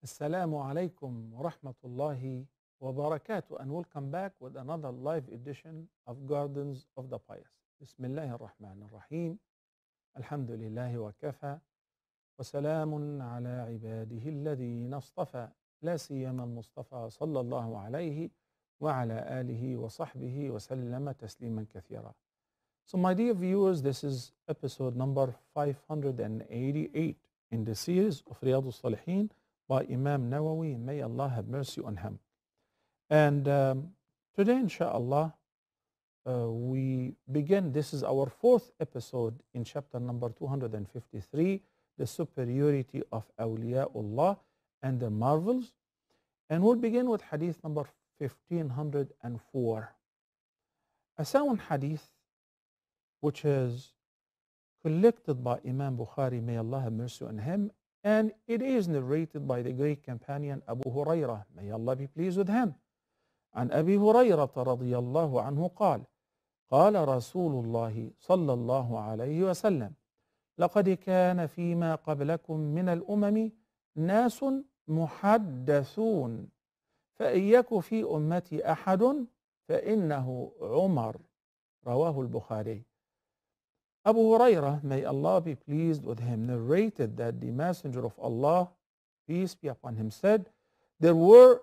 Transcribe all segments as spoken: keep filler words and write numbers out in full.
Assalamu alaikum wa rahmatullahi wa barakatuh, and welcome back with another live edition of Gardens of the Pious. Bismillah ar-Rahman ar-Rahim. Alhamdulillahi wa kafa. Wa salamun ala ibadihi alladhina istafa. La siyama al-Mustafa sallallahu alayhi wa ala alihi wa sahbihi wa sallama tasliman kathira. So my dear viewers, this is episode number five hundred eighty-eight in the series of Riyadh al-Salihin by Imam Nawawi. May Allah have mercy on him. And um, today, inshallah, uh, we begin. This is our fourth episode in chapter number two hundred fifty-three, the superiority of awliyaullah and their marvels. And we'll begin with hadith number fifteen hundred four. A sound hadith which is collected by Imam Bukhari, may Allah have mercy on him, and it is narrated by the great companion Abu Hurairah, may Allah be pleased with him. عن أبي هريرة رضي الله عنه قال قال رسول الله صلى الله عليه وسلم لقد كان فيما قبلكم من الأمم ناس محدثون فإن يك في أمتي أحد فإنه عمر. رواه البخاري. Abu Hurairah, may Allah be pleased with him, narrated that the Messenger of Allah, peace be upon him, said, there were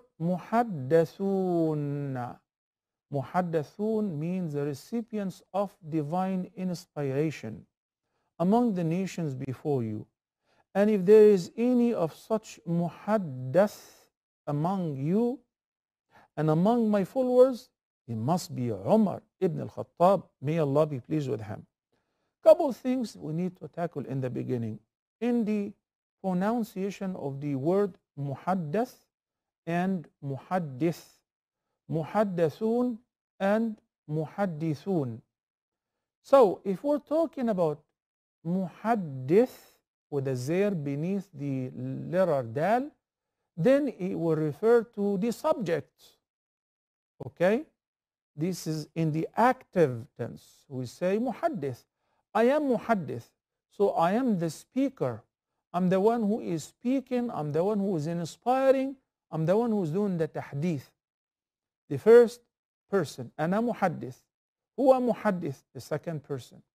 muhaddathun. Muhaddathun means the recipients of divine inspiration among the nations before you. And if there is any of such muhaddath among you and among my followers, he must be Umar ibn al-Khattab, may Allah be pleased with him. Couple of things we need to tackle in the beginning. In the pronunciation of the word muhaddath and muhaddith, muhaddathun and muhaddithun. So if we're talking about muhaddith with a zer beneath the letter dal, then it will refer to the subject. Okay? This is in the active tense. We say muhaddith. I am muhaddith, so I am the speaker. I'm the one who is speaking. I'm the one who is inspiring. I'm the one who is doing the tahdith. The first person, ana muhaddith. Huwa muhaddith, the second person.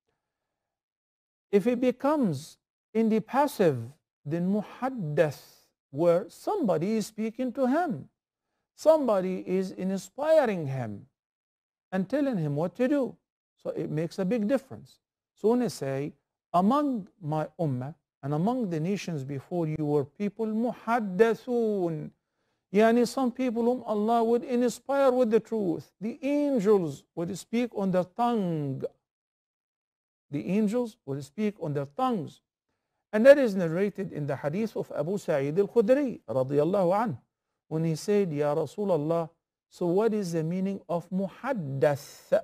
If it becomes in the passive, then muhaddath, where somebody is speaking to him. Somebody is inspiring him and telling him what to do. So it makes a big difference. So when I say, among my ummah and among the nations before you were people muhaddathun, yani some people whom Allah would inspire with the truth. The angels would speak on their tongue. The angels would speak on their tongues. And that is narrated in the hadith of Abu Sa'id al-Khudri radiyallahu anhu, when he said, Ya Rasulullah, so what is the meaning of muhaddath?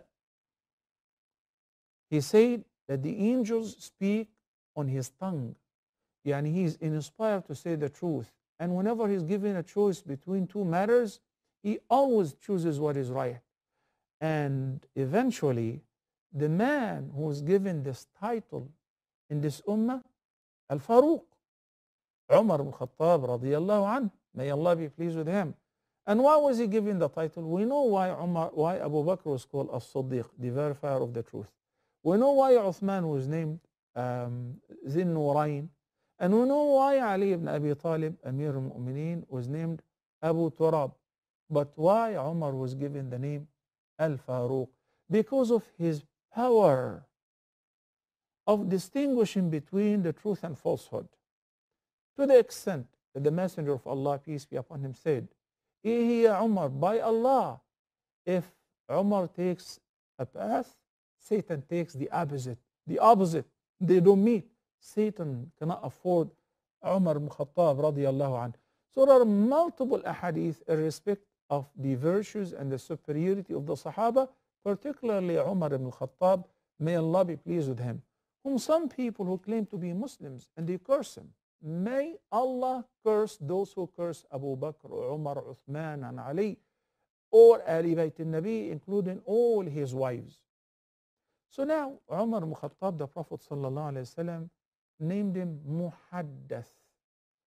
He said that the angels speak on his tongue. Yani he is inspired to say the truth. And whenever he's given a choice between two matters, he always chooses what is right. And eventually, the man who was given this title in this ummah, Al-Faruq, Umar ibn Khattab radiyallahu anhu, may Allah be pleased with him. And why was he given the title? We know why Umar, why Abu Bakr was called As-Siddiq, the verifier of the truth. We know why Uthman was named um, Zin Nurayn. And we know why Ali ibn Abi Talib, Amir al-Mu'mineen, was named Abu Turab. But why Umar was given the name Al-Faruq? Because of his power of distinguishing between the truth and falsehood. To the extent that the Messenger of Allah, peace be upon him, said, Ihi ya Umar, by Allah, if Umar takes a path, Satan takes the opposite. The opposite. They don't meet. Satan cannot afford Umar ibn Khattab radiyallahu anhu. So there are multiple ahadith in respect of the virtues and the superiority of the Sahaba, particularly Umar ibn Khattab, may Allah be pleased with him, whom some people who claim to be Muslims and they curse him. May Allah curse those who curse Abu Bakr, Umar, Uthman, and Ali, or Ali Bayt al-Nabi, including all his wives. So now, Umar ibn Khattab, the Prophet sallallahu alayhi wa sallam, named him Muhaddath.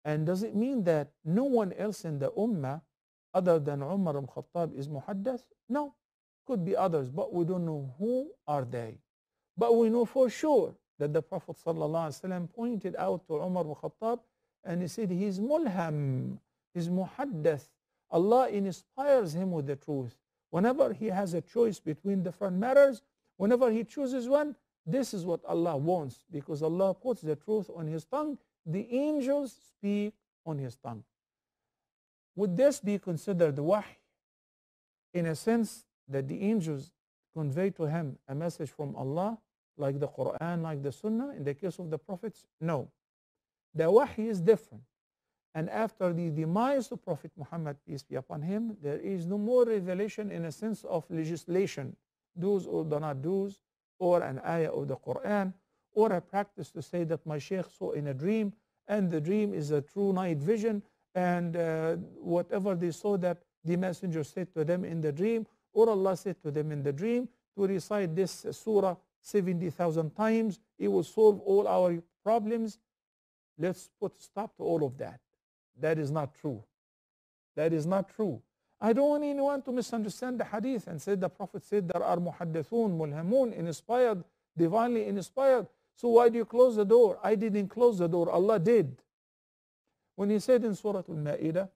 And does it mean that no one else in the Ummah other than Umar ibn Khattab is muhaddath? No, could be others, but we don't know who are they. But we know for sure that the Prophet ﷺ pointed out to Umar ibn Khattab and he said he's mulham, he's muhaddath. Allah inspires him with the truth. Whenever he has a choice between different matters, whenever he chooses one, this is what Allah wants, because Allah puts the truth on his tongue. The angels speak on his tongue. Would this be considered wahy? In a sense that the angels convey to him a message from Allah, like the Quran, like the Sunnah? In the case of the prophets, no. The wahy is different. And after the demise of Prophet Muhammad, peace be upon him, there is no more revelation in a sense of legislation, do's or do not do's, or an ayah of the Quran, or a practice to say that my sheikh saw in a dream, and the dream is a true night vision, and uh, whatever they saw that the messenger said to them in the dream, or Allah said to them in the dream, to recite this surah seventy thousand times, it will solve all our problems. Let's put stop to all of that. That is not true. That is not true. I don't want anyone to misunderstand the hadith and say the Prophet said there are muhaddathun, mulhamun, inspired, divinely inspired. So why do you close the door? I didn't close the door. Allah did. When he said in Surah Al-Ma'idah,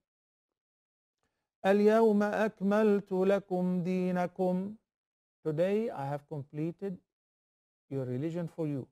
اليوم أكملت لكم دينكم, today I have completed your religion for you.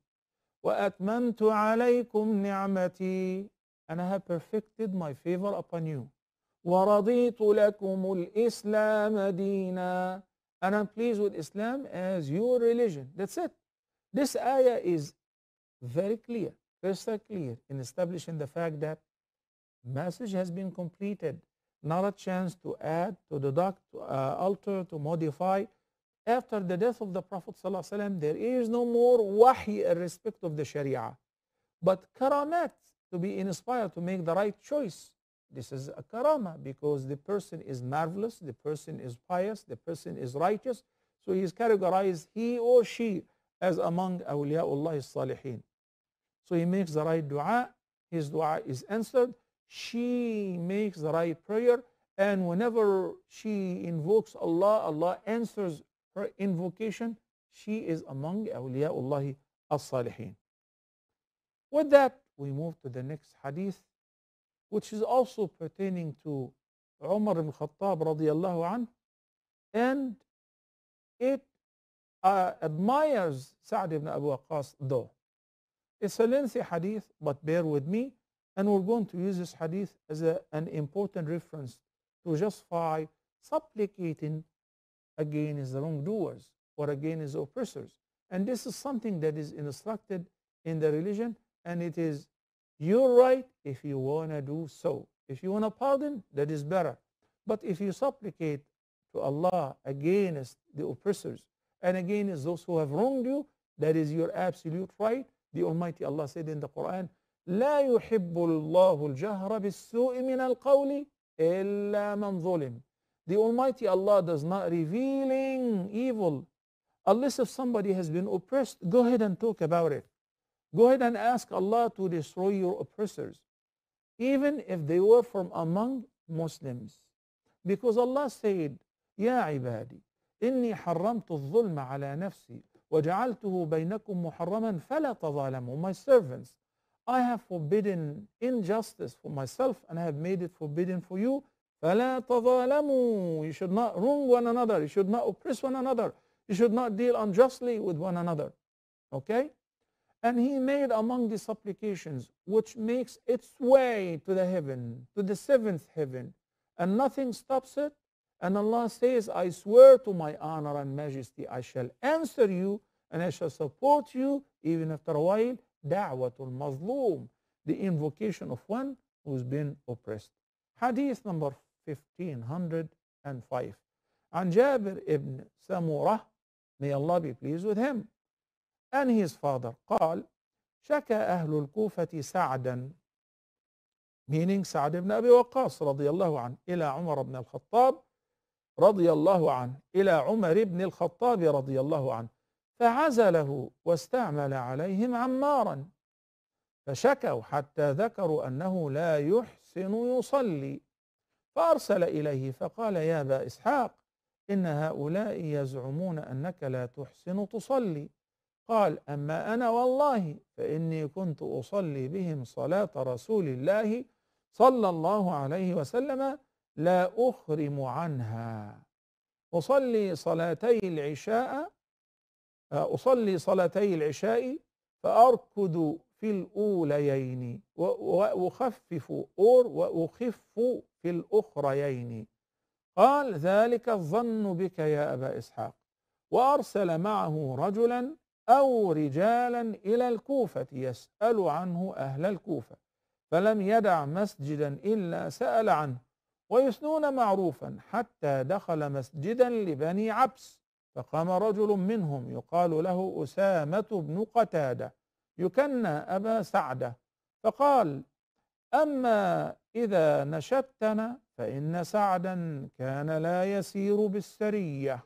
وأتممت عليكم نعمتي, and I have perfected my favor upon you. وَرَضِيتُ لَكُمُ الْإِسْلَامَ دِينًا, and I'm pleased with Islam as your religion. That's it. This ayah is very clear, crystal clear, in establishing the fact that message has been completed. Not a chance to add, to deduct, to uh, alter, to modify. After the death of the Prophet ﷺ, there is no more wahy in respect of the Sharia, but karamat, to be inspired to make the right choice. This is a karama because the person is marvelous, the person is pious, the person is righteous. So he is categorized, he or she, as among awliyaullah salihin. So he makes the right dua, his dua is answered. She makes the right prayer, and whenever she invokes Allah, Allah answers her invocation. She is among awliyaullah as-salihin. With that, we move to the next hadith, which is also pertaining to Umar ibn Khattab radiyallahu anhu, and it uh, admires Sa'd ibn Abu Waqqas though. It's a lengthy hadith, but bear with me, and we're going to use this hadith as a, an important reference to justify supplicating against the wrongdoers or against the oppressors. And this is something that is instructed in the religion, and it is your right if you want to do so. If you want to pardon, that is better. But if you supplicate to Allah against the oppressors and against those who have wronged you, that is your absolute right. The Almighty Allah said in the Quran, لا يحب الله الجهر بالسوء من القول إلا من ظلم. The Almighty Allah does not revealing evil unless if somebody has been oppressed. Go ahead and talk about it. Go ahead and ask Allah to destroy your oppressors, even if they were from among Muslims. Because Allah said, يا عبادي إني حرمت الظلم على نفسي وجعلته بينكم محرما فلا تظالموا. My servants, I have forbidden injustice for myself and I have made it forbidden for you. فلا تظالموا. You should not wrong one another. You should not oppress one another. You should not deal unjustly with one another. Okay? And he made among the supplications which makes its way to the heaven, to the seventh heaven, and nothing stops it. And Allah says, I swear to my honor and majesty, I shall answer you and I shall support you even after a while. Da'watul mazloom, the invocation of one who's been oppressed. Hadith number fifteen hundred five. عن جابر ibn Samurah, may Allah be pleased with him, and his father, قال شكى أهل الكوفة سعدا, meaning Sa'd ibn Abi Waqqas رضي الله عنه, إلى عمر بن الخطاب رضي الله عنه, إلى عمر بن الخطاب رضي الله عنه, فعزله واستعمل عليهم عمارا, فشكوا حتى ذكروا أنه لا يحسن يصلي، فأرسل إليه فقال: يا أبا إسحاق، إن هؤلاء يزعمون أنك لا تحسن تصلي. قال: أما أنا والله فإني كنت أصلي بهم صلاة رسول الله صلى الله عليه وسلم لا أخرم عنها. أصلي صلاتي العشاء أصلي صلاتي العشاء فأركض في الأوليين وأخفف أور وأخف في الأخريين. قال: ذلك الظن بك يا أبا إسحاق. وأرسل معه رجلا أو رجالا إلى الكوفة يسأل عنه أهل الكوفة، فلم يدع مسجدا إلا سأل عنه، ويثنون معروفا حتى دخل مسجدا لبني عبس، فقام رجل منهم يقال له أسامة بن قتادة يكنى أبا سعدة، فقال: أما إذا نشدتنا فإن سعدا كان لا يسير بالسرية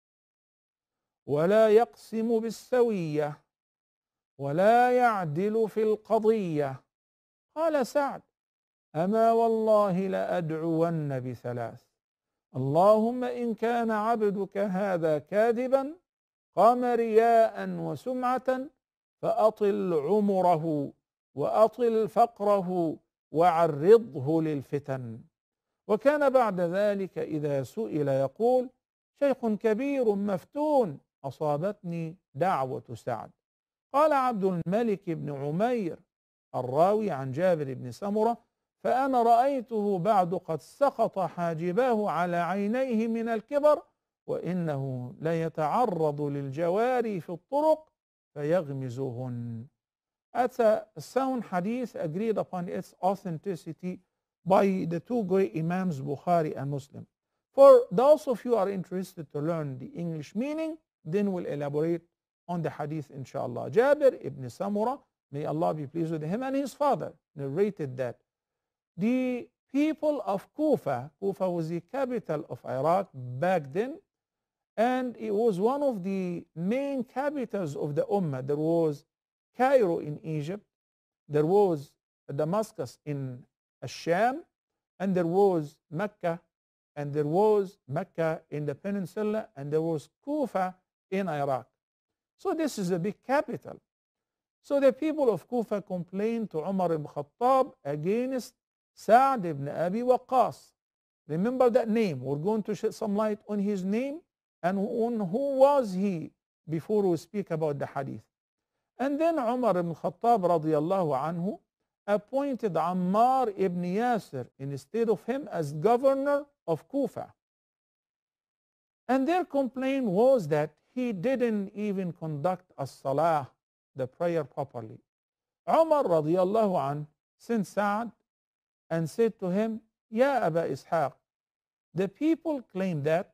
ولا يقسم بالسوية ولا يعدل في القضية. قال سعد: أما والله لأدعون بثلاث: اللهم إن كان عبدك هذا كاذبا قام رياء وسمعة فأطل عمره وأطل فقره وعرضه للفتن. وكان بعد ذلك إذا سئل يقول: شيخ كبير مفتون أصابتني دعوة سعد. قال عبد الملك بن عمير الراوي عن جابر بن سمرة: فأنا رأيته بعد قد سقط حاجباه على عينيه من الكبر، وإنه ليتعرض للجواري في الطرق فيغمزهن. That's a sound hadith agreed upon its authenticity by the two great Imams Bukhari and Muslim. For those of you who are interested to learn the English meaning, then we'll elaborate on the hadith inshallah. Jabir ibn Samurah, may Allah be pleased with him, and his father narrated that the people of Kufa, Kufa was the capital of Iraq back then, and it was one of the main capitals of the Ummah. There was Cairo in Egypt, there was Damascus in Sham, and there was Mecca, and there was Mecca in the peninsula, and there was Kufa in Iraq. So this is a big capital. So the people of Kufa complained to Umar ibn Khattab against Sa'd ibn Abi Waqqas. Remember that name. We're going to shed some light on his name and on who was he before we speak about the hadith. And then Umar ibn Khattab radiyallahu anhu appointed Ammar ibn Yasir instead of him as governor of Kufa. And their complaint was that he didn't even conduct as-salah, the prayer, properly. Umar radiyallahu anhu sent Sa'd and said to him: Ya Aba Ishaq, the people claim that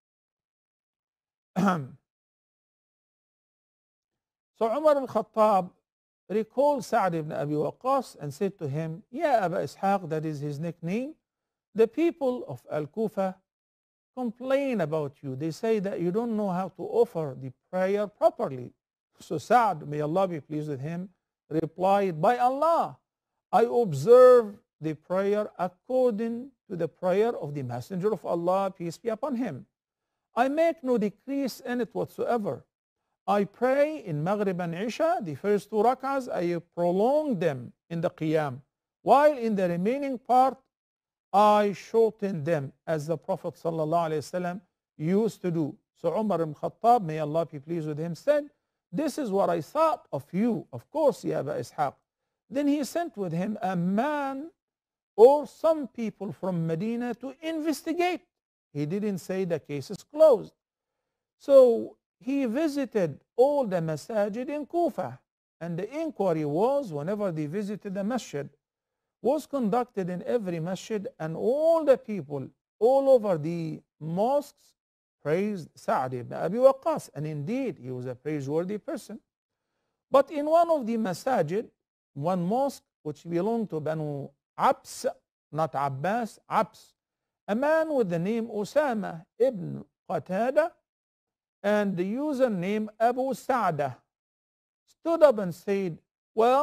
So Umar al-Khattab recalled Sa'd ibn Abi Waqqas and said to him: Ya Aba Ishaq, that is his nickname, the people of Al-Kufa complain about you. They say that you don't know how to offer the prayer properly. So Sa'd, may Allah be pleased with him, replied: By Allah, I observe the prayer according to the prayer of the Messenger of Allah, peace be upon him. I make no decrease in it whatsoever. I pray in Maghrib and Isha, the first two rak'ahs, I prolong them in the Qiyam, while in the remaining part I shorten them, as the Prophet sallallahu alaihi wasallam used to do. So Umar ibn Khattab, may Allah be pleased with him, said: This is what I thought of you, of course, Ya Aba Ishaq. Then he sent with him a man or some people from Medina to investigate. He didn't say the case is closed. So he visited all the masajid in Kufa, and the inquiry was, whenever they visited the masjid, was conducted in every masjid, and all the people all over the mosques praised Sa'd ibn Abi Waqqas, and indeed he was a praiseworthy person. But in one of the masajid, one mosque which belonged to Banu Abs, not Abbas, Abs, a man with the name Usama ibn Qatada and the username Abu Sa'dah stood up and said, Well,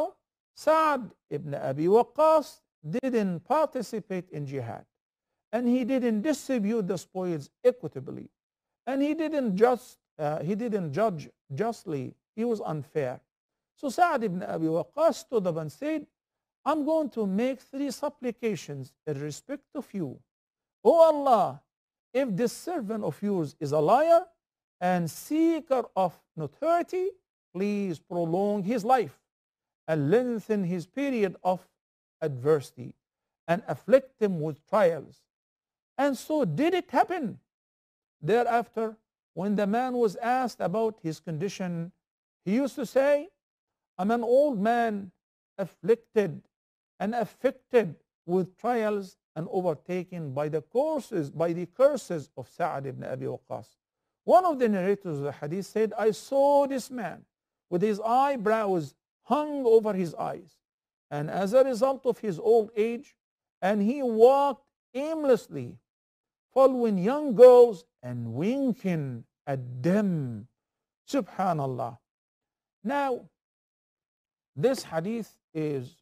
Sa'd ibn Abi Waqqas didn't participate in jihad, and he didn't distribute the spoils equitably, and he didn't just uh, he didn't judge justly. He was unfair. So Sa'd ibn Abi Waqqas stood up and said, I'm going to make three supplications in respect of you. O Allah, if this servant of yours is a liar and seeker of notoriety, please prolong his life and lengthen his period of adversity and afflict him with trials. And so did it happen. Thereafter, when the man was asked about his condition, he used to say, I'm an old man afflicted and affected with trials and overtaken by the curses, by the curses of Sa'd ibn Abi Waqqas. One of the narrators of the hadith said, I saw this man with his eyebrows hung over his eyes, and as a result of his old age, and he walked aimlessly, following young girls and winking at them. Subhanallah. Now, this hadith is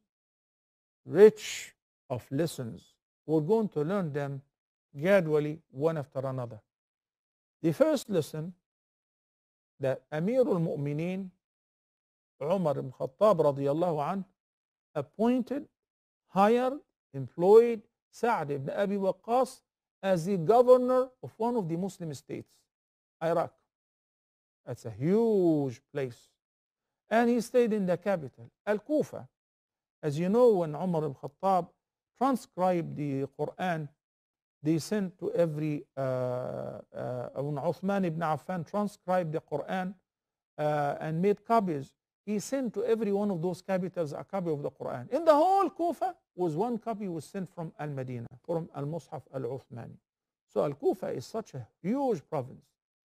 rich of lessons. We're going to learn them gradually, one after another. The first lesson, that Amir al-Mu'mineen Umar ibn Khattab radiyallahu anh appointed, hired, employed Sa'd ibn Abi Waqqas as the governor of one of the Muslim states, Iraq. That's a huge place. And he stayed in the capital, Al-Kufa. As you know, when Umar ibn Khattab transcribed the Quran, they sent to every, uh, uh, when Uthman ibn Affan transcribed the Quran uh, and made copies, he sent to every one of those capitals a copy of the Quran. In the whole Kufa, was one copy was sent from Al-Madinah, from Al-Mus'haf Al-Uthmani. So Al-Kufa is such a huge province.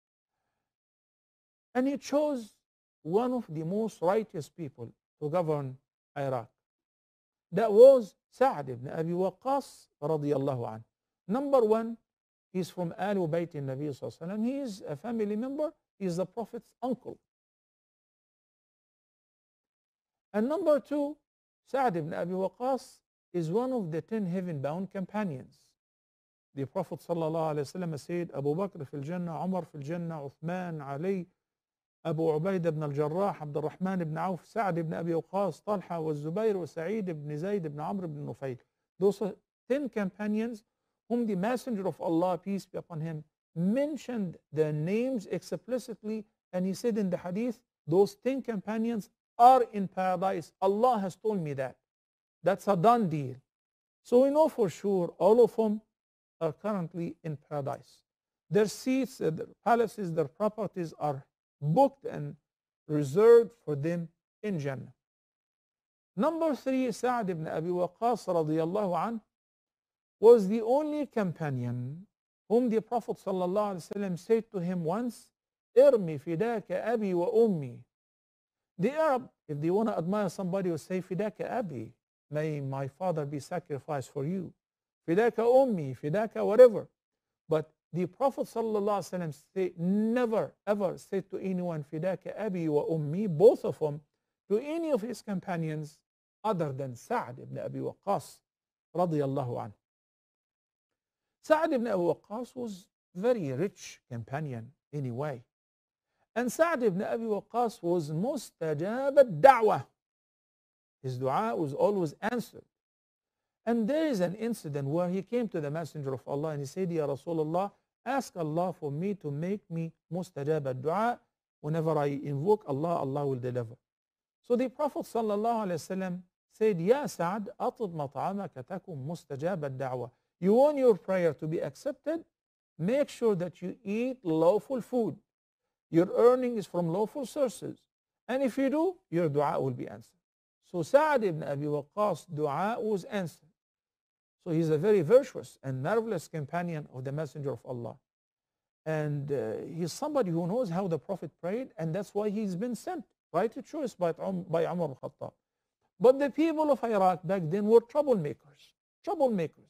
And he chose one of the most righteous people to govern Iraq. That was Sa'd ibn Abi Waqqas radiyallahu anhu. Number one, he's from Ahl Bayt al-Nabi sallallahu alayhi wa sallam. He is a family member. He is the Prophet's uncle. And number two, Sa'd ibn Abi Waqqas is one of the ten heaven-bound companions. The Prophet sallallahu alayhi wa sallam said, Abu Bakr fil Jannah, Umar fil Jannah, Uthman, Ali, Abu Ubaid ibn al-Jarrah, Abdul Rahman ibn Auf, Sa'd ibn Abi Waqqas, Talha wa Zubayr wa Sa'id ibn Zayd ibn Amr ibn Nufayl. Those are ten companions whom the Messenger of Allah, peace be upon him, mentioned their names explicitly, and he said in the hadith, those ten companions are in paradise. Allah has told me that. That's a done deal. So we know for sure all of them are currently in paradise. Their seats, their palaces, their properties are booked and reserved for them in Jannah. Number three, Sa'd ibn Abi Waqqas radiyallahu anhu was the only companion whom the Prophet sallallahu alaihi wasallam said to him once, Irmi fidaka abi wa ummi. The Arab, if they want to admire somebody, will say, Fidaka abi, may my father be sacrificed for you. Fidaka ummi, fidaka whatever. But the Prophet sallallahu alaihi wasallam say, never ever said to anyone, Fidaka abi wa ummi, both of them, to any of his companions other than Sa'd ibn Abi Waqqas radiyallahu anhu. Sa'd ibn Abi Waqqas was very rich companion anyway. And Sa'd ibn Abi Waqqas was mustajab ad-da'wah. His dua was always answered. And there is an incident where he came to the Messenger of Allah and he said, Ya Rasulullah, ask Allah for me to make me mustajab ad-dua. Whenever I invoke Allah, Allah will deliver. So the Prophet sallallahu alaihi wasallam said, Ya Sa'd, atib mat'amaka takum mustajab ad-da'wah. You want your prayer to be accepted? Make sure that you eat lawful food. Your earning is from lawful sources. And if you do, your dua will be answered. So Sa'd ibn Abi Waqqas' dua was answered. So he's a very virtuous and marvelous companion of the Messenger of Allah. And uh, he's somebody who knows how the Prophet prayed, and that's why he's been sent, right to choice by, by Umar al-Khattab. But the people of Iraq back then were troublemakers. Troublemakers.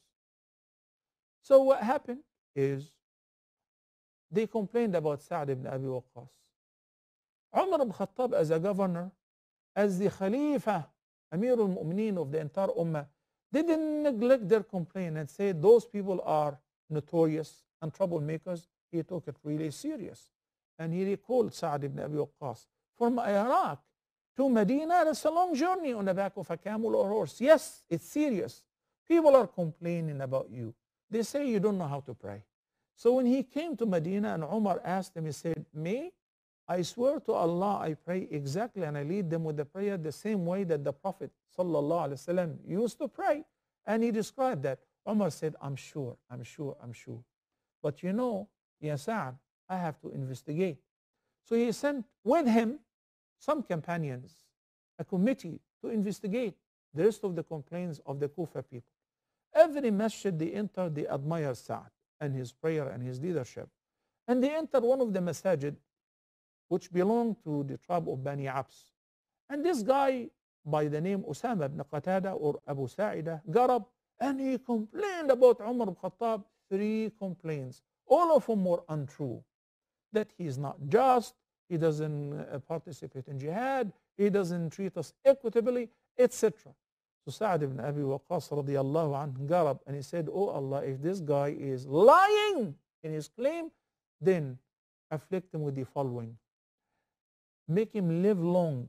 So what happened is they complained about Sa'd ibn Abi Waqqas. Umar ibn Khattab as a governor, as the Khalifa Amir al-Mu'mineen of the entire Ummah, didn't neglect their complaint and say those people are notorious and troublemakers. He took it really serious. And he recalled Sa'd ibn Abi Waqqas. From Iraq to Medina, that's a long journey on the back of a camel or horse. Yes, it's serious. People are complaining about you. They say you don't know how to pray. So when he came to Medina and Umar asked him, he said, me, I swear to Allah, I pray exactly and I lead them with the prayer the same way that the Prophet sallallahu alaihi wasallam used to pray. And he described that. Umar said, I'm sure, I'm sure, I'm sure. But you know, Ya Sa'd, I have to investigate. So he sent with him some companions, a committee to investigate the rest of the complaints of the Kufa people. Every masjid they entered, they admired Sa'd and his prayer and his leadership. And they entered one of the masajid which belonged to the tribe of Bani Abs. And this guy by the name Usama ibn Qatada or Abu Sa'ida got up and he complained about Umar ibn Khattab, three complaints. All of them were untrue. That he is not just, he doesn't uh, participate in jihad, he doesn't treat us equitably, et cetera. So Sa'd ibn Abi Waqqas radiallahu anhu got up and he said, oh Allah, if this guy is lying in his claim, then afflict him with the following. Make him live long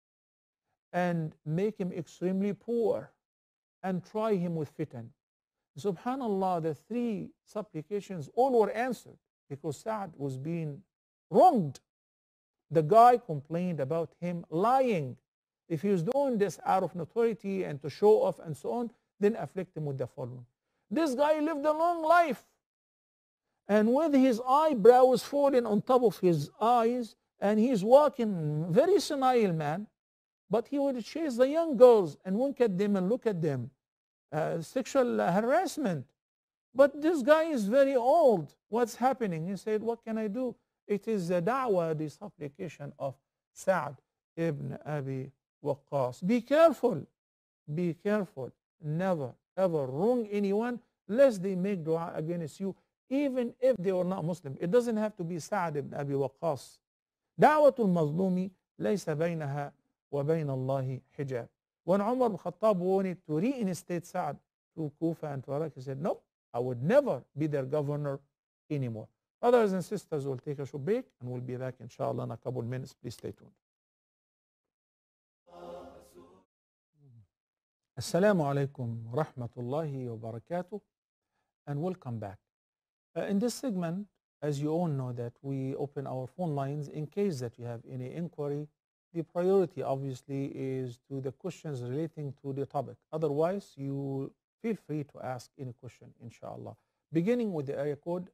and make him extremely poor and try him with fitan. Subhanallah, the three supplications all were answered because Sa'd was being wronged. The guy complained about him lying. If he was doing this out of notoriety and to show off and so on, then afflict him with the following. This guy lived a long life, and with his eyebrows falling on top of his eyes, and he's walking, very senile man, but he would chase the young girls and wink at them and look at them. Uh, sexual harassment. But this guy is very old. What's happening? He said, what can I do? It is the da'wah, the supplication of Sa'd ibn Abi Waqqas. Be careful. Be careful. Never, ever wrong anyone lest they make dua against you, even if they were not Muslim. It doesn't have to be Sa'd ibn Abi Waqqas. Da'watul mazlumi laysa baynaha wa bayna Allahi hijab. When Umar ibn Khattab wanted to reinstate Sa'd to Kufa and to Iraq, he said, nope, I would never be their governor anymore. Brothers and sisters, we'll take a short break and we'll be back inshallah in a couple minutes. Please stay tuned. Assalamu alaikum wa rahmatullahi wa barakatuh, and welcome back. Uh, in this segment, as you all know, that we open our phone lines in case that you have any inquiry. The priority obviously is to the questions relating to the topic. Otherwise, you feel free to ask any question, inshallah. Beginning with the area code,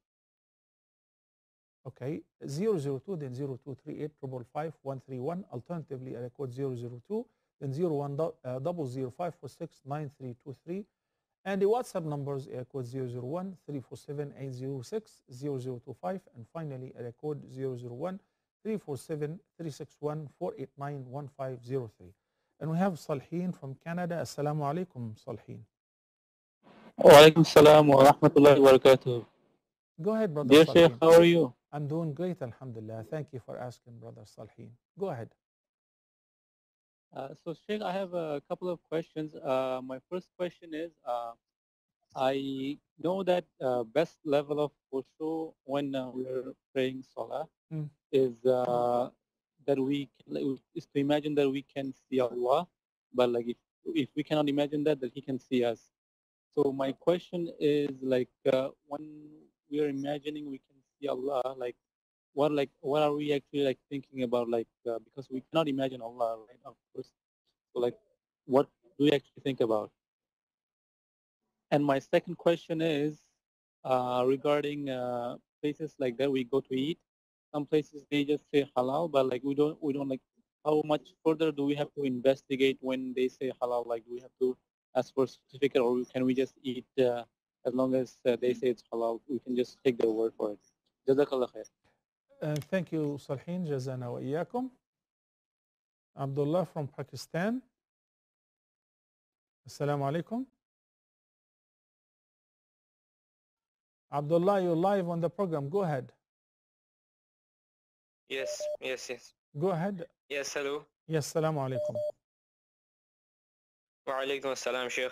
okay, zero zero two, then zero two three eight five five five one three one. Alternatively, area code zero zero two, then zero one zero zero five four six nine three two three. And the WhatsApp numbers, area code zero zero one three four seven eight zero six zero zero two five. And finally, area code zero zero one three four seven three six one four eight nine one five zero three. And we have Salhin from Canada. Assalamu alaikum, Salhin. Wa alaikum salam wa rahmatullahi wa barakatuh. Go ahead, brother. Dear Salhin. Sheikh, how are you? I'm doing great, alhamdulillah. Thank you for asking, brother Salhin. Go ahead. Uh, so, Sheikh, I have a couple of questions. Uh, my first question is, uh, I know that uh, best level of khushu when uh, we're praying salah mm. is uh, that we can, like, is to imagine that we can see Allah, but like if if we cannot imagine that, that He can see us. So my question is like uh, when we are imagining we can see Allah, like what like what are we actually like thinking about, like uh, because we cannot imagine Allah, right? Of course. So like what do we actually think about? And my second question is uh, regarding uh, places like that we go to eat. Some places they just say halal, but like we don't we don't like how much further do we have to investigate when they say halal? Like do we have to ask for a certificate, or can we just eat uh, as long as uh, they say it's halal? We can just take their word for it. Jazakallah khair. Uh, thank you, Salhin. Jazana wa iyakum. Abdullah from Pakistan. Assalamu alaikum. Abdullah, you're live on the program. Go ahead. Yes, yes, yes. Go ahead. Yes, hello. Yes, assalamu alaikum. Wa alaikum assalam, Sheikh.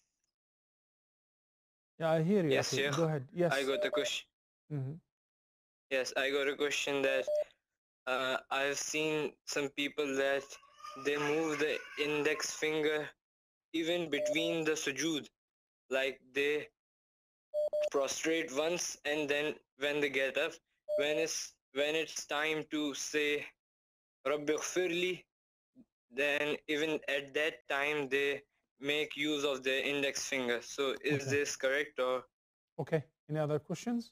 Yeah, I hear you, Yes, Akhi. Sheikh. Go ahead. I Yes. got a question. hmm Yes, I got a question that uh, I've seen some people that they move the index finger even between the sujood, like they prostrate once and then when they get up, when it's when it's time to say Rabbi Ghfirli, then even at that time they make use of the index finger. So is Okay. this correct or Okay. Any other questions?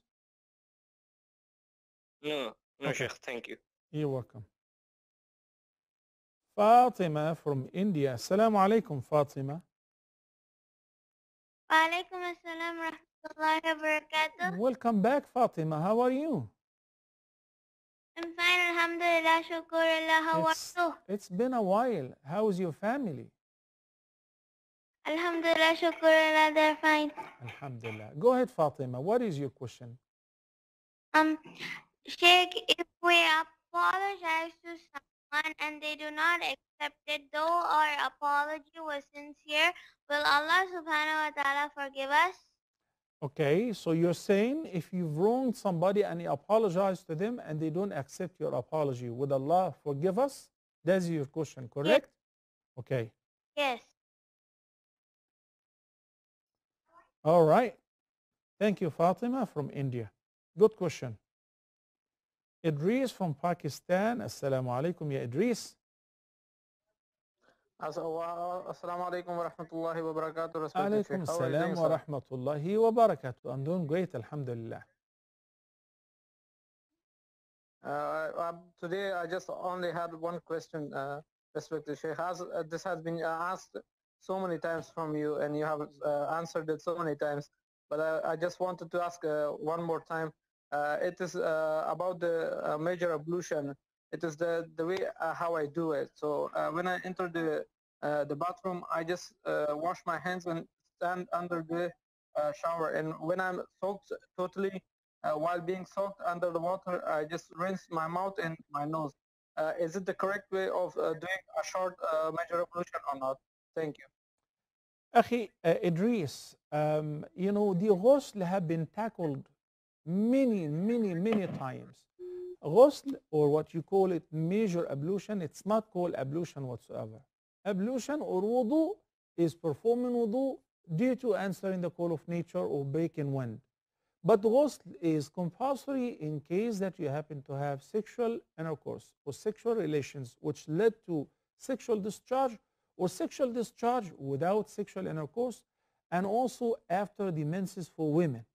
no? No, Okay. Sheikh. Thank you. You're welcome. Fatima from India. Assalamu alaikum, Fatima. Walaikum assalam warahmatullahi wabarakatuh. Welcome back, Fatima. How are you? I'm fine, alhamdulillah, shukurullah. How are It's you? it's been a while. How's your family? Alhamdulillah, shukurullah, they're fine. Alhamdulillah. Go ahead, Fatima. What is your question? Um, Sheikh, if we apologize to someone and they do not accept it, though our apology was sincere, will Allah subhanahu wa ta'ala forgive us? Okay, so you're saying if you've wronged somebody and you apologize to them and they don't accept your apology, would Allah forgive us? That's your question, correct? Okay. Yes. All right. Thank you, Fatima from India. Good question. Idris from Pakistan. Assalamu alaikum, ya Idris. Assalamu alaikum wa rahmatullahi wa barakatuh, respected Sheikh. Alaikum How are you salam doing, wa sir? rahmatullahi wa barakatuh. I'm doing great, alhamdulillah. Uh, um, today, I just only had one question, uh, respected Sheikh. As, uh, this has been uh, asked so many times from you, and you have uh, answered it so many times. But I, I just wanted to ask uh, one more time. Uh, it is uh, about the uh, major ablution. It is the the way uh, how I do it. So uh, when I enter the uh, the bathroom, I just uh, wash my hands and stand under the uh, shower. And when I'm soaked totally, uh, while being soaked under the water, I just rinse my mouth and my nose. Uh, is it the correct way of uh, doing a short uh, major ablution or not? Thank you. Akhi, uh, Idris, um, you know, the ghusl have been tackled many, many, many times. Ghusl, or what you call it, major ablution, it's not called ablution whatsoever. Ablution or wudu is performing wudu due to answering the call of nature or breaking wind. But ghusl is compulsory in case that you happen to have sexual intercourse or sexual relations which led to sexual discharge or sexual discharge without sexual intercourse, and also after the menses for women.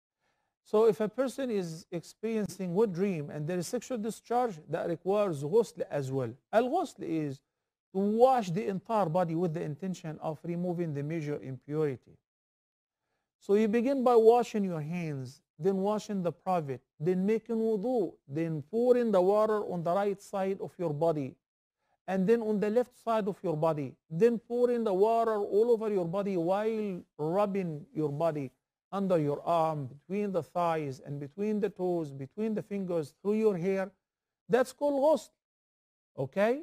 So if a person is experiencing wet dream and there is sexual discharge, that requires ghusl as well. Al-ghusl is to wash the entire body with the intention of removing the major impurity. So you begin by washing your hands, then washing the private, then making wudu, then pouring the water on the right side of your body, and then on the left side of your body, then pouring the water all over your body while rubbing your body under your arm, between the thighs and between the toes, between the fingers, through your hair. That's called ghusl. Okay?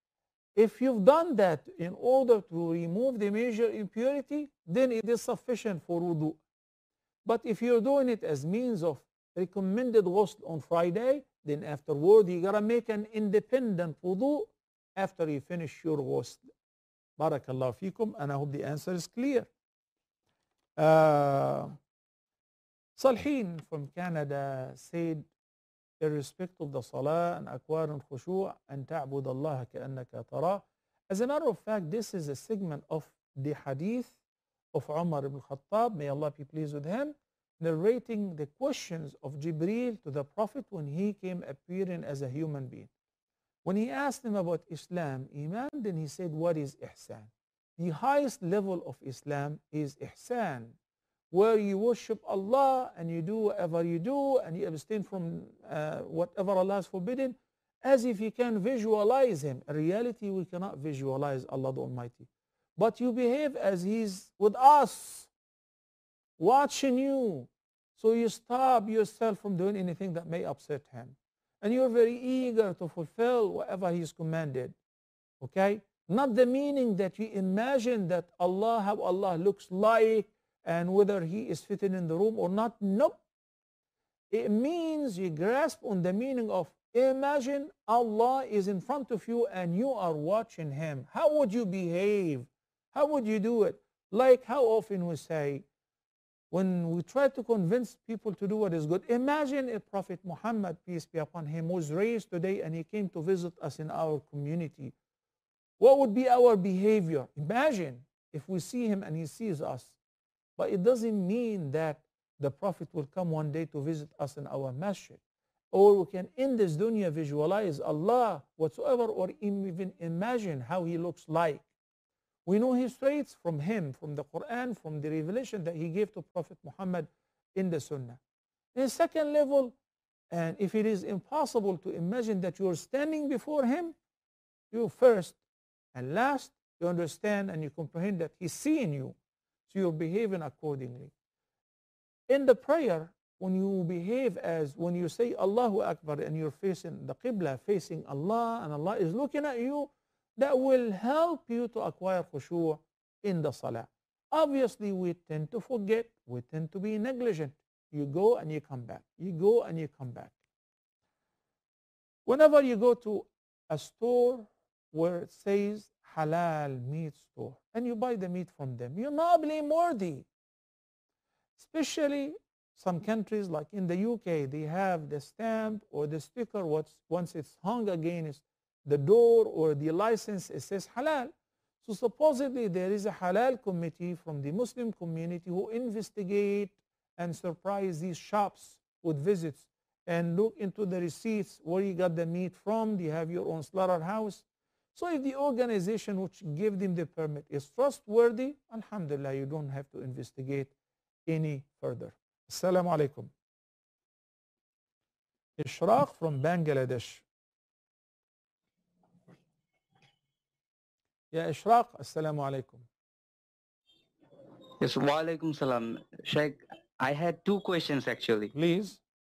If you've done that in order to remove the major impurity, then it is sufficient for wudu. But if you're doing it as means of recommended ghusl on Friday, then afterward you gotta make an independent wudu after you finish your ghusl. Barakallahu fikum, and I hope the answer is clear. Uh, Salhin from Canada said, irrespective of the salah and acquire khushu' and ta'bud Allah ka'annaka tarah. As a matter of fact, this is a segment of the hadith of Umar ibn Khattab, may Allah be pleased with him, narrating the questions of Jibreel to the Prophet when he came appearing as a human being. When he asked him about Islam, Iman, then he said, what is Ihsan? The highest level of Islam is Ihsan, where you worship Allah and you do whatever you do and you abstain from uh, whatever Allah has forbidden, as if you can visualize Him. In reality, we cannot visualize Allah the Almighty. But you behave as He's with us, watching you. So you stop yourself from doing anything that may upset Him. And you're very eager to fulfill whatever He's commanded. Okay? Not the meaning that you imagine that Allah, how Allah looks like, and whether He is fitting in the room or not. Nope. It means you grasp on the meaning of, imagine Allah is in front of you and you are watching Him. How would you behave? How would you do it? Like how often we say, when we try to convince people to do what is good, imagine if Prophet Muhammad, peace be upon him, was raised today and he came to visit us in our community. What would be our behavior? Imagine if we see him and he sees us. But it doesn't mean that the Prophet will come one day to visit us in our masjid. Or we can in this dunya visualize Allah whatsoever, or even imagine how He looks like. We know His traits from Him, from the Quran, from the revelation that He gave to Prophet Muhammad in the Sunnah. In the second level, and if it is impossible to imagine that you are standing before Him, you first and last, you understand and you comprehend that He's seeing you, so you're behaving accordingly. In the prayer, when you behave as, when you say Allahu Akbar and you're facing the Qibla, facing Allah, and Allah is looking at you, that will help you to acquire khushu' in the salah. Obviously, we tend to forget, we tend to be negligent. You go and you come back. You go and you come back. Whenever you go to a store where it says halal meat store and you buy the meat from them, you're not blameworthy. Especially some countries like in the U K, they have the stamp or the sticker, what's, once it's hung against the door or the license, it says halal. So supposedly there is a halal committee from the Muslim community who investigate and surprise these shops with visits and look into the receipts, where you got the meat from, do you have your own slaughterhouse? So if the organization which gave them the permit is trustworthy, alhamdulillah, you don't have to investigate any further. Assalamu alaikum. Ishraq from Bangladesh. Ya Ishraq, assalamu alaikum. Yes, wa alaikum salam. Sheikh, I had two questions actually. Please.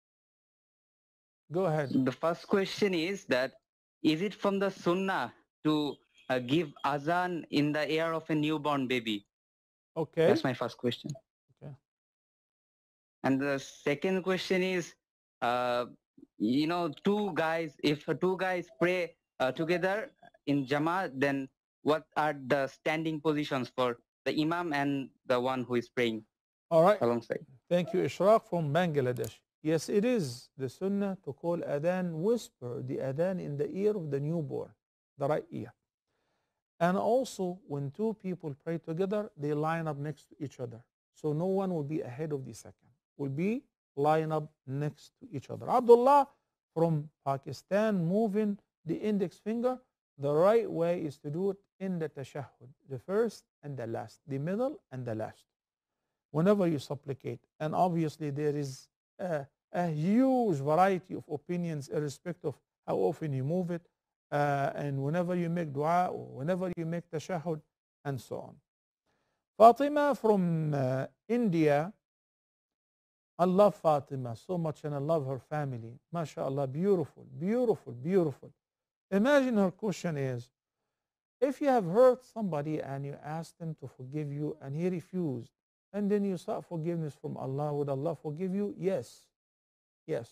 Go ahead. The first question is that, is it from the Sunnah to uh, give azan in the ear of a newborn baby? Okay. That's my first question. Okay. And the second question is, uh, you know, two guys, if two guys pray uh, together in Jamaat, then what are the standing positions for the Imam and the one who is praying All right. alongside? Thank you, Ishraq from Bangladesh. Yes, it is the Sunnah to call adhan, whisper the adhan in the ear of the newborn, the right ear. And also, when two people pray together, they line up next to each other. So no one will be ahead of the second. Will be line up next to each other. Abdullah from Pakistan, moving the index finger. The right way is to do it in the tashahhud, the first and the last, the middle and the last, whenever you supplicate. And obviously there is a, a huge variety of opinions irrespective of how often you move it, uh, and whenever you make dua, or whenever you make tashahhud, and so on. Fatima from uh, India. I love Fatima so much and I love her family. MashaAllah, beautiful, beautiful, beautiful. Imagine her question is, if you have hurt somebody and you asked him to forgive you and he refused, and then you sought forgiveness from Allah, would Allah forgive you? Yes. Yes.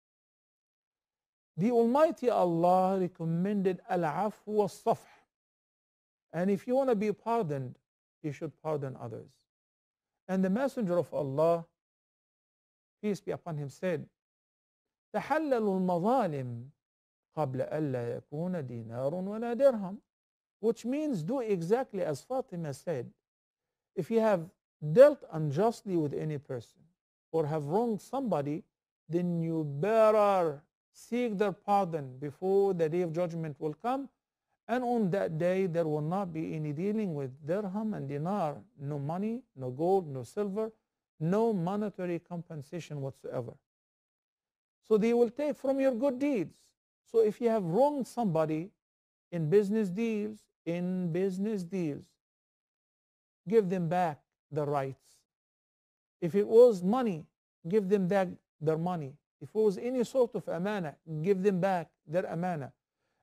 The Almighty Allah recommended al-afw wa-safh. And if you want to be pardoned, you should pardon others. And the Messenger of Allah, peace be upon him, said, تحللوا المظالم قبل ألا يكون دينار ولا درهم, which means do exactly as Fatima said. If you have dealt unjustly with any person or have wronged somebody, then you better seek their pardon before the day of judgment will come. And on that day, there will not be any dealing with dirham and dinar, no money, no gold, no silver, no monetary compensation whatsoever. So they will take from your good deeds. So if you have wronged somebody in business deals, in business deals, give them back the rights. If it was money, give them back their money. If it was any sort of amana, give them back their amana.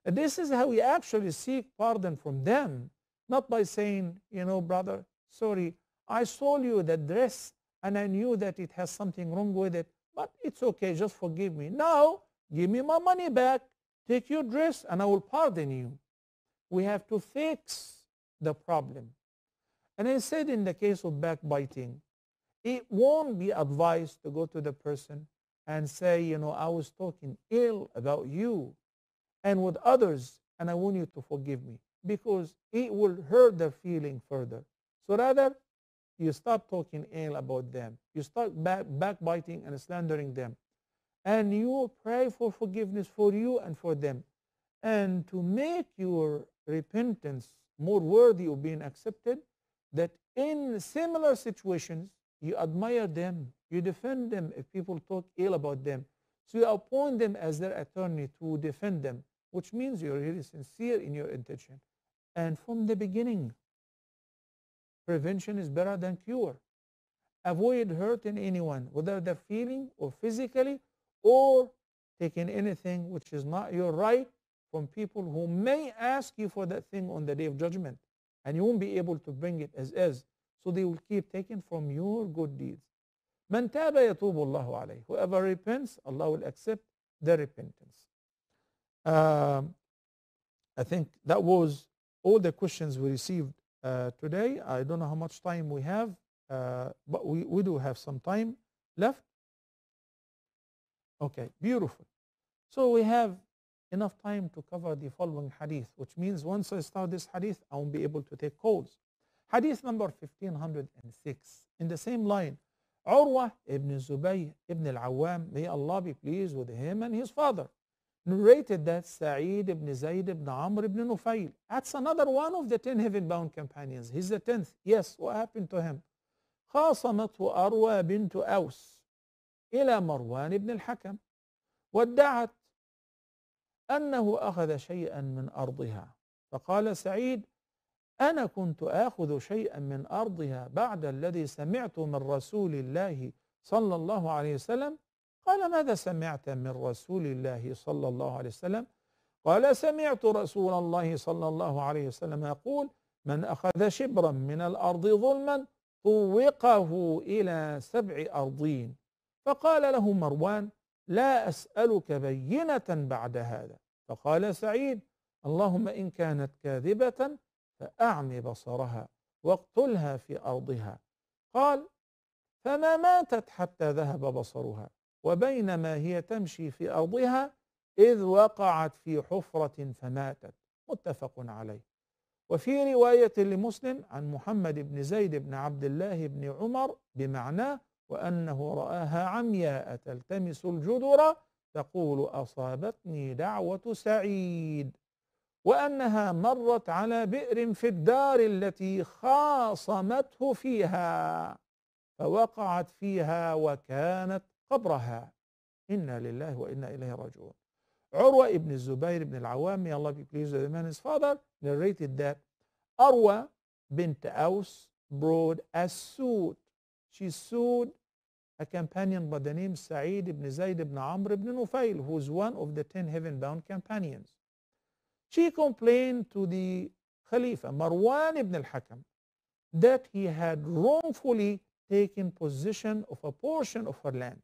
This is how we actually seek pardon from them, not by saying, you know, brother, sorry, I sold you that dress and I knew that it has something wrong with it, but it's okay, just forgive me. No, give me my money back, take your dress, and I will pardon you. We have to fix the problem. And I said in the case of backbiting, it won't be advised to go to the person and say, you know, I was talking ill about you and with others, and I want you to forgive me, because it will hurt their feeling further. So rather, you stop talking ill about them. You start back, backbiting and slandering them. And you pray for forgiveness for you and for them. And to make your repentance more worthy of being accepted, that in similar situations, you admire them, you defend them if people talk ill about them. So you appoint them as their attorney to defend them, which means you're really sincere in your intention. And from the beginning, prevention is better than cure. Avoid hurting anyone, whether they're feeling or physically, or taking anything which is not your right from people who may ask you for that thing on the day of judgment, and you won't be able to bring it as is. So they will keep taking from your good deeds. Man taba yatubu Allahu alayhi. Whoever repents, Allah will accept their repentance. Um, I think that was all the questions we received uh, today. I don't know how much time we have, uh, but we, we do have some time left. Okay, beautiful. So we have enough time to cover the following hadith, which means once I start this hadith, I won't be able to take calls. Hadith number fifteen oh six. In the same line, Urwa ibn Zubayr ibn al-Awwam, may Allah be pleased with him and his father, narrated that Sa'id ibn Zayd ibn Amr ibn Nufayl, that's another one of the ten heaven-bound companions. He's the tenth. Yes, what happened to him? خاصمته أروى بنت أوس إلى مروان بن الحكم وادعت أنه أخذ شيئا من أرضها، فقال سعيد: أنا كنت آخذ شيئا من أرضها بعد الذي سمعت من رسول الله صلى الله عليه وسلم. قال: ماذا سمعت من رسول الله صلى الله عليه وسلم؟ قال: سمعت رسول الله صلى الله عليه وسلم يقول: من أخذ شبرا من الأرض ظلما طوقه إلى سبع أرضين. فقال له مروان: لا أسألك بينة بعد هذا. فقال سعيد: اللهم إن كانت كاذبة فأعم بصرها واقتلها في أرضها. قال: فما ماتت حتى ذهب بصرها، وبينما هي تمشي في أرضها إذ وقعت في حفرة فماتت. متفق عليه. وفي رواية لمسلم عن محمد بن زيد بن عبد الله بن عمر بمعناه: وأنه رآها عمياء تلتمس الجدر تقول: أصابتني دعوة سعيد، وأنها مرت على بئر في الدار التي خاصمته فيها فوقعت فيها وكانت قبرها. إنا لله وإنا إليه راجعون. Urwa ibn Zubayr ibn al-Awwam, may Allah be pleased with him and his father, narrated that Urwa bint Aus brought a suit. She sued a companion by the name Sa'id ibn Zayd ibn Amr ibn Nufayl, who is one of the ten heaven-bound companions. She complained to the Khalifa, Marwan ibn al-Hakam, that he had wrongfully taken possession of a portion of her land.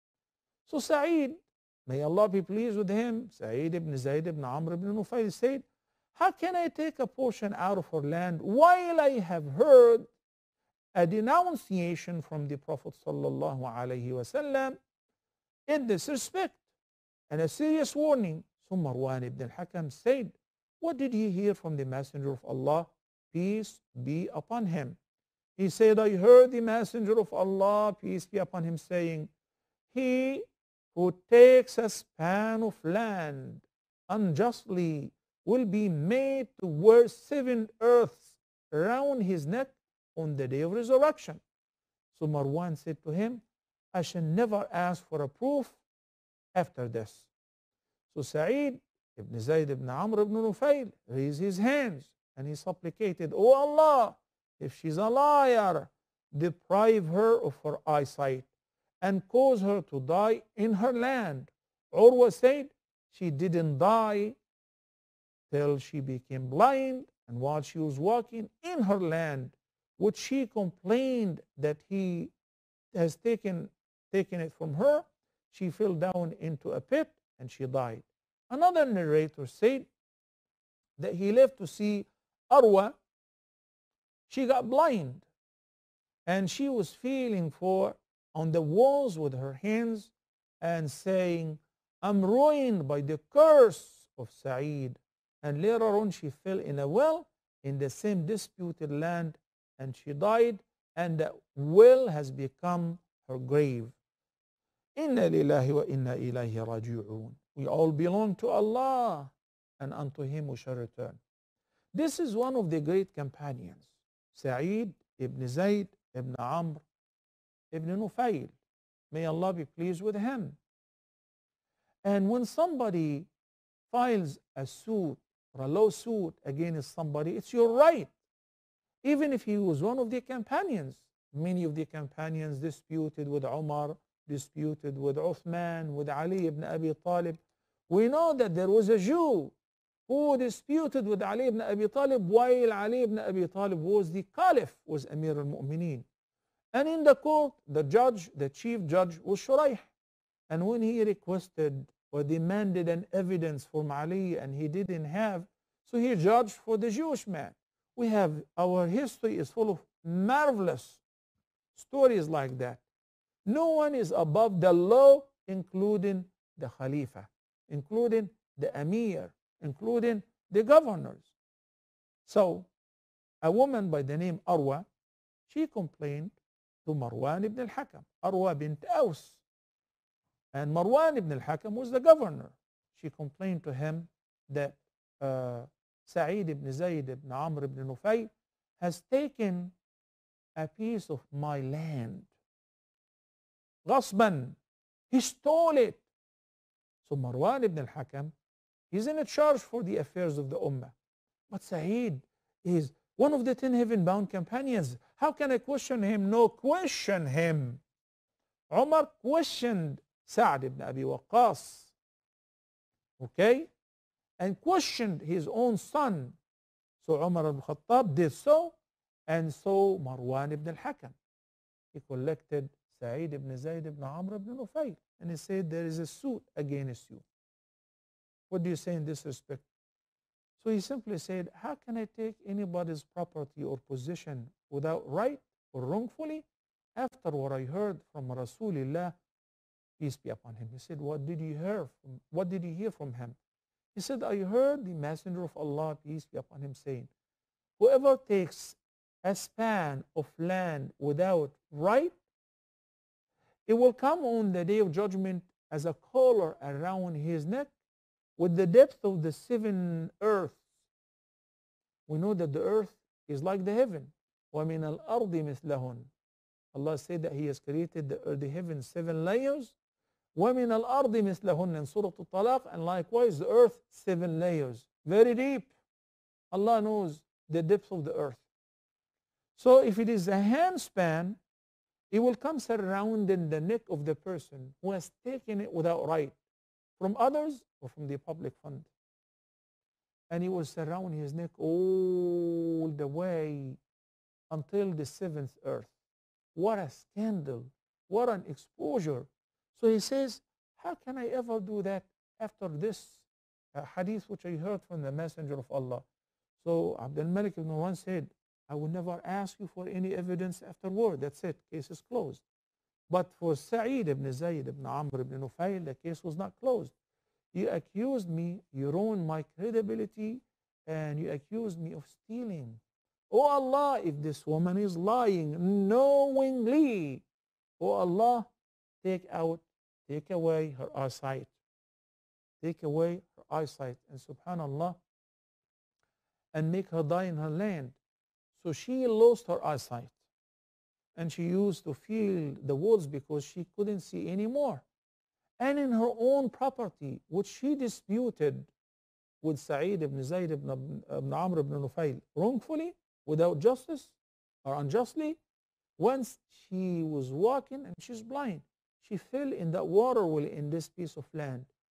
So Sa'id, may Allah be pleased with him, Sa'id ibn Zayd ibn Amr ibn Nufayl said, how can I take a portion out of her land while I have heard a denunciation from the Prophet sallallahu alaihi wasallam in this respect and a serious warning? So Marwan ibn al-Hakam said, what did he hear from the Messenger of Allah, peace be upon him? He said, I heard the Messenger of Allah, peace be upon him, saying, he who takes a span of land unjustly will be made to wear seven earths around his neck on the day of resurrection. So Marwan said to him, I shall never ask for a proof after this. So Sa'id ibn Zayd ibn Amr ibn Nufayl raised his hands and he supplicated, O Allah, if she's a liar, deprive her of her eyesight and cause her to die in her land. Urwa said, she didn't die till she became blind. And while she was walking in her land, which she complained that he has taken, taken it from her, she fell down into a pit and she died. Another narrator said that he lived to see Arwa. She got blind and she was feeling for on the walls with her hands and saying, I'm ruined by the curse of Sa'id. And later on she fell in a well in the same disputed land and she died, and that well has become her grave. Inna lillahi wa inna ilayhi raji'un. We all belong to Allah, and unto Him we shall return. This is one of the great companions, Sa'id ibn Zayd ibn Amr ibn Nufayl. May Allah be pleased with him. And when somebody files a suit or a lawsuit against somebody, it's your right. Even if he was one of the companions. Many of the companions disputed with Umar, disputed with Uthman, with Ali ibn Abi Talib. We know that there was a Jew who disputed with Ali ibn Abi Talib while Ali ibn Abi Talib was the Caliph, was Amir al-Mu'mineen. And in the court, the judge, the chief judge was Shuraih. And when he requested or demanded an evidence from Ali and he didn't have, so he judged for the Jewish man. We have, our history is full of marvelous stories like that. No one is above the law, including the Khalifa, including the Amir, including the governors. So a woman by the name Arwa, she complained to Marwan ibn al-Hakam, Arwa bint Aus. And Marwan ibn al-Hakam was the governor. She complained to him that uh, Sa'id ibn Zayd ibn Amr ibn Nufayl has taken a piece of my land. Ghasban. He stole it. So Marwan ibn al-Hakam, he's in charge for the affairs of the Ummah. But Sa'id is one of the ten heaven-bound companions. How can I question him? No, question him. Umar questioned Sa'd ibn Abi Waqqas. Okay? And questioned his own son. So Umar ibn Khattab did so, and so Marwan ibn al-Hakam. He collected Sa'id ibn Zayd ibn Amr ibn Nufayl, and he said, there is a suit against you. What do you say in this respect? So he simply said, how can I take anybody's property or possession without right or wrongfully? After what I heard from Rasulullah, peace be upon him. He said, what did you hear from, what did you hear from him? He said, I heard the Messenger of Allah, peace be upon him, saying, whoever takes a span of land without right, it will come on the day of judgment as a collar around his neck with the depth of the seven earths. We know that the earth is like the heaven. وَمِنَ الْأَرْضِ مِثْلَهُنْ. Allah said that He has created the, the heaven seven layers. وَمِنَ الْأَرْضِ مِثْلَهُنْ in Surah Al-Talaq, and likewise the earth seven layers. Very deep. Allah knows the depth of the earth. So if it is a handspan, it will come surrounding the neck of the person who has taken it without right, from others or from the public fund. And he will surround his neck all the way until the seventh earth. What a scandal. What an exposure. So he says, how can I ever do that after this uh, hadith which I heard from the Messenger of Allah? So Abdul Malik ibn Marwan said, I will never ask you for any evidence afterward. That's it. Case is closed. But for Sa'id ibn Zayd ibn Amr ibn Nufayl, the case was not closed. You accused me, you ruined my credibility, and you accused me of stealing. Oh Allah, if this woman is lying knowingly, oh Allah, take out, take away her eyesight. Take away her eyesight. And subhanallah, and make her die in her land. So she lost her eyesight. And she used to feel the walls because she couldn't see anymore. And in her own property, which she disputed with Sa'id ibn Zayd ibn, ibn Amr ibn Nufayl wrongfully, without justice or unjustly, once she was walking and she's blind. She fell in that water well in this piece of land.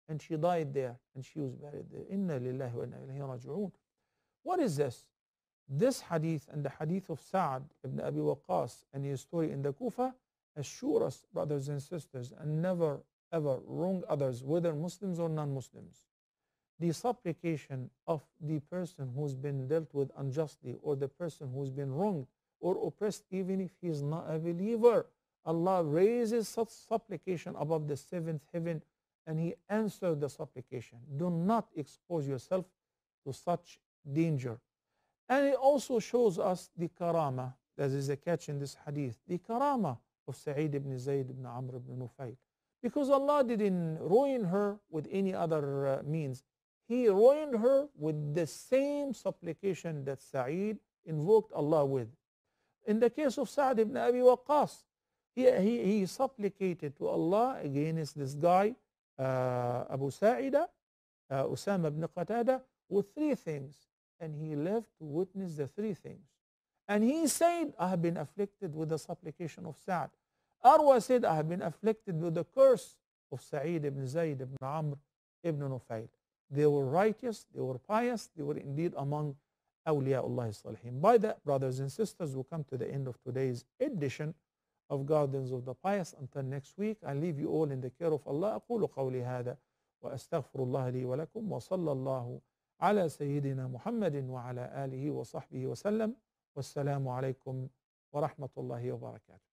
and she died there, and she was buried there. Inna lillahi wa inna ilayhi raji'un. What is this? This hadith and the hadith of Sa'ad ibn Abi Waqqas and his story in the Kufa assure us, brothers and sisters, and never ever wrong others, whether Muslims or non-Muslims. The supplication of the person who's been dealt with unjustly, or the person who's been wronged or oppressed, even if he is not a believer, Allah raises such supplication above the seventh heaven, and He answered the supplication. Do not expose yourself to such danger. And it also shows us the karama. There is a catch in this hadith, the karama of Sa'id ibn Zayd ibn Amr ibn Nufayl. Because Allah didn't ruin her with any other uh, means. He ruined her with the same supplication that Sa'id invoked Allah with. In the case of Sa'd ibn Abi Waqqas, he, he, he supplicated to Allah against this guy, uh, Abu Sa'ida, uh, Usama ibn Qatada, with three things. And he lived to witness the three things. And he said, I have been afflicted with the supplication of Sa'd. Arwa said, I have been afflicted with the curse of Sa'id ibn Zayd ibn Amr ibn Nufayl. They were righteous, they were pious, they were indeed among awliya'ullah salihin. By that, brothers and sisters, we come to the end of today's edition of Gardens of the Pious. Until next week, I leave you all in the care of Allah. أقول قولي هذا وأستغفر الله لي ولكم وصلى الله على سيدنا محمد وعلى آله وصحبه وسلم والسلام عليكم ورحمة الله وبركاته.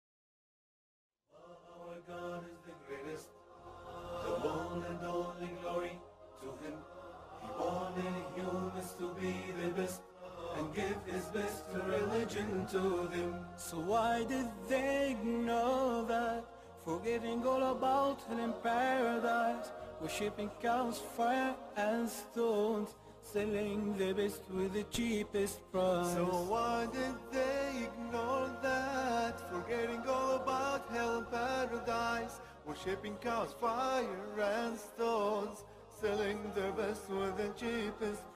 Our God is the greatest, the one and only glory to Him. He wanted humans to be the best and give His best religion to them. So why did they ignore that, forgetting all about Hell in paradise, worshipping cows, fire and stones, selling the best with the cheapest price? So why did they ignore that, forgetting all about hell and paradise, worshipping cows, fire and stones, selling their best with the cheapest